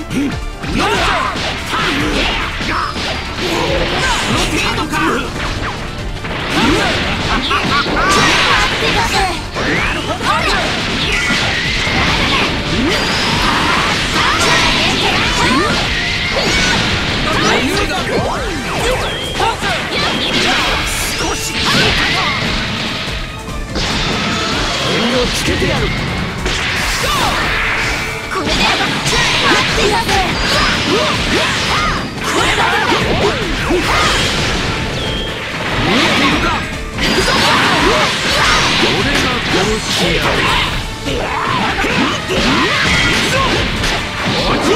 つけてやる。これで待ってやぜ。これだ。見えているか。行くぞ。俺が殺してやる。行くぞ。こっちだ。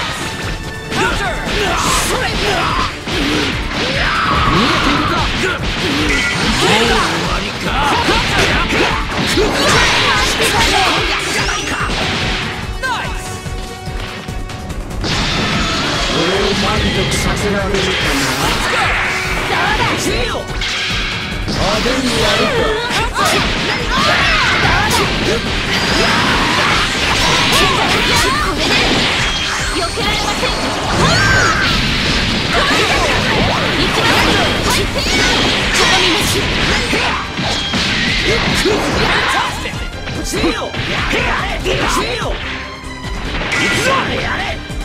それ。見えているか。終わりか。満足させられるかな。どうだ。派手にやるか。これで避けられません。行きます。鏡飯。行くぞ。やれ。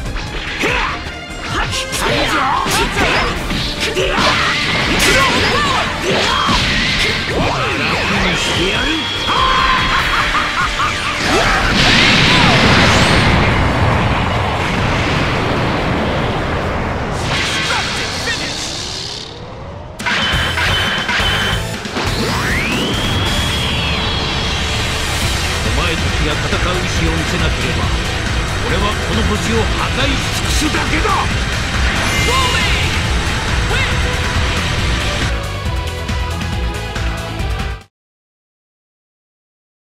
お前たちが戦う意志を見せなければ、俺はこの星を破壊し尽くすだけだ。